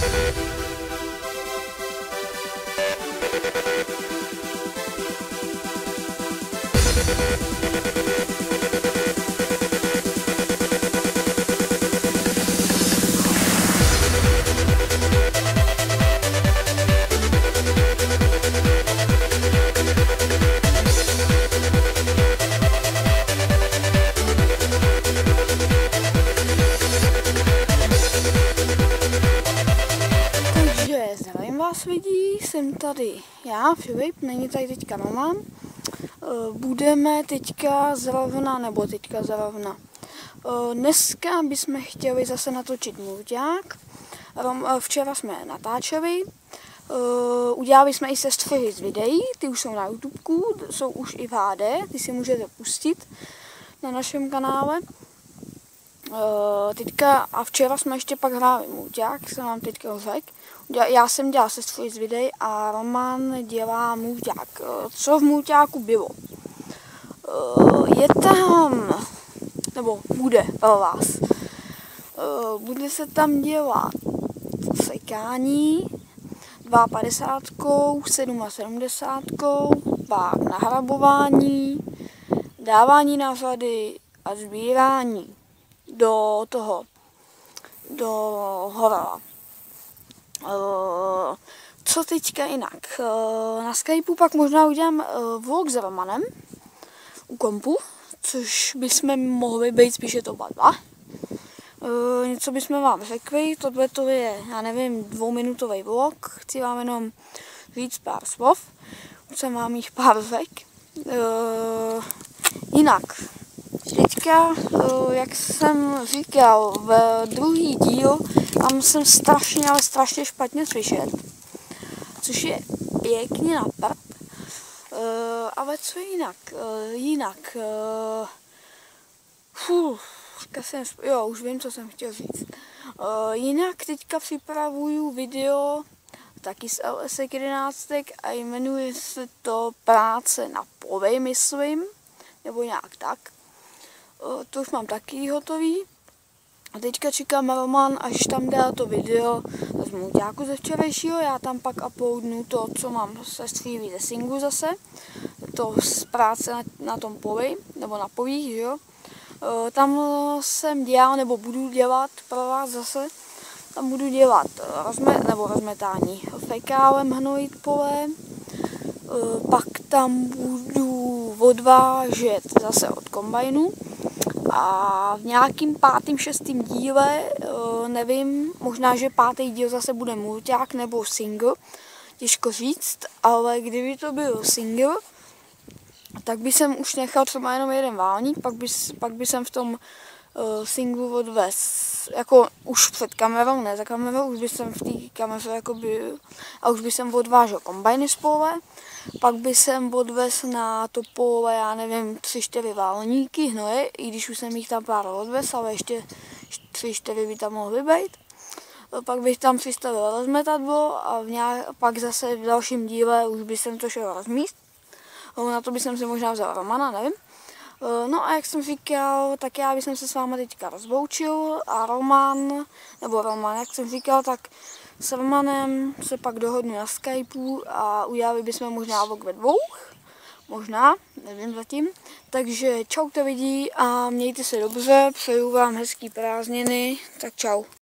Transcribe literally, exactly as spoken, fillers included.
Zdravím vás lidí, jsem tady já, Filip, není tady teďka Roman. Budeme teďka zrovna, nebo teďka zrovna. Dneska bychom chtěli zase natočit mulťák. Včera jsme natáčeli. Udělali jsme i sestřihy z videí, ty už jsou na YouTubeku, jsou už i v H D, ty si můžete pustit na našem kanále. Teďka, a včera jsme ještě pak hráli mulťák, jsem vám teďka řekl. Já jsem dělal sestřihy z videí a Roman dělá mulťák. Co v mulťáku bylo? Je tam, nebo bude pro vás, bude se tam dělat sekání padesát dva, sedmdesát sedm, pak nahrabování, dávání na řady a sbírání do toho, do horala. Co teďka jinak? Na Skypeu pak možná udělám vlog s Romanem u kompu, což bychom mohli být spíše to oba dva. Něco bychom vám řekli, tohle to je, já nevím, dvouminutový vlog, chci vám jenom říct pár slov, už jsem vám jich pár řekl. Jinak, teďka, jak jsem říkal, v druhý díl tam jsem strašně, ale strašně špatně slyšet, což je pěkně na prd. Ale co jinak? Jinak, fuh, jsem, jo, už vím, co jsem chtěl říct. Jinak teďka připravuju video taky z L S jedenáct a jmenuje se to Práce na poli, myslím, nebo nějak tak. To už mám taky hotový. A teďka čekám Roman, až tam dá to video z mulťáku ze včerejšího. Já tam pak uploadnu to, co mám se stříví ze singlu zase. To z práce na, na tom poli, nebo na polích, že jo. Tam jsem dělal, nebo budu dělat pro vás zase. Tam budu dělat rozme, nebo rozmetání fekálem hnojit pole. Pak tam budu odvážet zase od kombajnu. A v nějakým pátým, šestým díle, nevím, možná, že pátý díl zase bude mulťák nebo single, těžko říct, ale kdyby to byl single, tak by jsem už nechal třeba jenom jeden válník, pak by, pak by jsem v tom uh, singlu odvez, jako už před kamerou, ne za kamerou, už by jsem v té kameře jako byl, a už by jsem odvážel kombajny z pole, pak by jsem odvez na to pole, já nevím, tři, čtyři válníky hnoje, i když už jsem jich tam pár odvez, ale ještě tři, čtyři by tam mohly být. Pak bych tam přistavil rozmetadlo a v nějak, pak zase v dalším díle už by jsem to šel rozmíst. Na to bych si možná vzal Romana, nevím. No a jak jsem říkal, tak já bych se s váma teďka rozloučil a Roman, nebo Roman, jak jsem říkal, tak s Romanem se pak dohodnu na Skypeu a udělali bychom možná vlog ve dvou, možná, nevím zatím. Takže čau to vidí a mějte se dobře, přeju vám hezký prázdniny, tak čau.